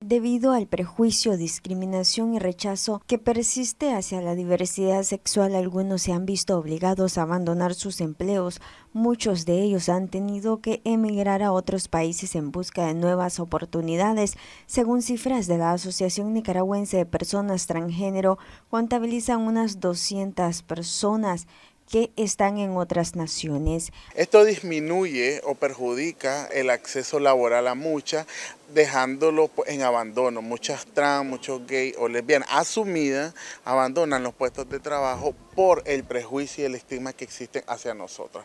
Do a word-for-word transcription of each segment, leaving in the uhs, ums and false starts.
Debido al prejuicio, discriminación y rechazo que persiste hacia la diversidad sexual, algunos se han visto obligados a abandonar sus empleos. Muchos de ellos han tenido que emigrar a otros países en busca de nuevas oportunidades. Según cifras de la Asociación Nicaragüense de Personas Transgénero, contabilizan unas doscientas personas que están en otras naciones. Esto disminuye o perjudica el acceso laboral a muchas, dejándolo en abandono. Muchas trans, muchos gays o lesbianas asumidas abandonan los puestos de trabajo por el prejuicio y el estigma que existen hacia nosotras.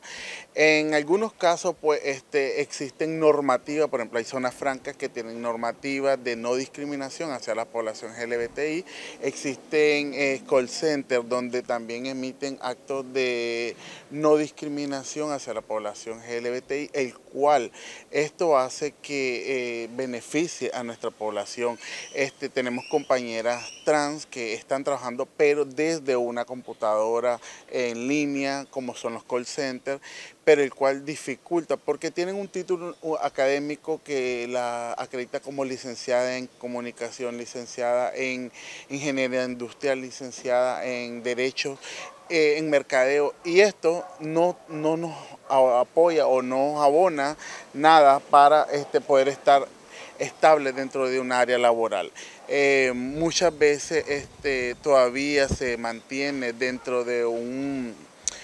En algunos casos pues este, existen normativas, por ejemplo hay zonas francas que tienen normativas de no discriminación hacia la población L G B T I, existen eh, call centers donde también emiten actos de no discriminación hacia la población L G B T I, el cual esto hace que eh, beneficie a nuestra población. Este, tenemos compañeras trans que están trabajando pero desde una computadora en línea, como son los call centers, pero el cual dificulta porque tienen un título académico que la acredita como licenciada en comunicación, licenciada en ingeniería industrial, licenciada en derecho, eh, en mercadeo, y esto no, no nos apoya o no abona nada para este, poder estar estable dentro de un área laboral. Eh, muchas veces este, todavía se mantiene dentro de un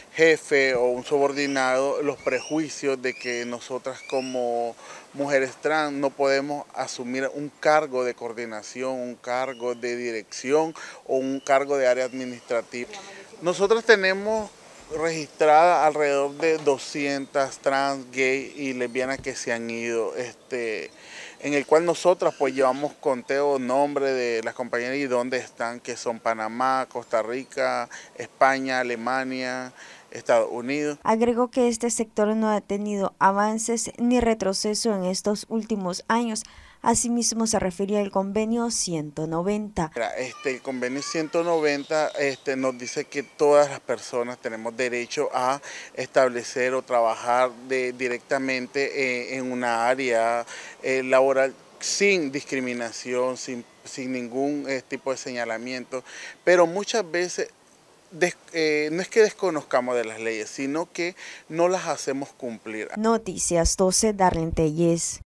jefe o un subordinado los prejuicios de que nosotras como mujeres trans no podemos asumir un cargo de coordinación, un cargo de dirección o un cargo de área administrativa. Nosotros tenemos registrada alrededor de doscientas trans, gay y lesbianas que se han ido, este, en el cual nosotras pues llevamos conteo, nombre de las compañeras y dónde están, que son Panamá, Costa Rica, España, Alemania, Estados Unidos. Agregó que este sector no ha tenido avances ni retroceso en estos últimos años. Asimismo se refería al convenio ciento noventa. Este, el convenio ciento noventa este, nos dice que todas las personas tenemos derecho a establecer o trabajar de, directamente eh, en una área eh, laboral sin discriminación, sin, sin ningún eh, tipo de señalamiento, pero muchas veces Des, eh, no es que desconozcamos de las leyes, sino que no las hacemos cumplir. Noticias doce, Darlene Telles.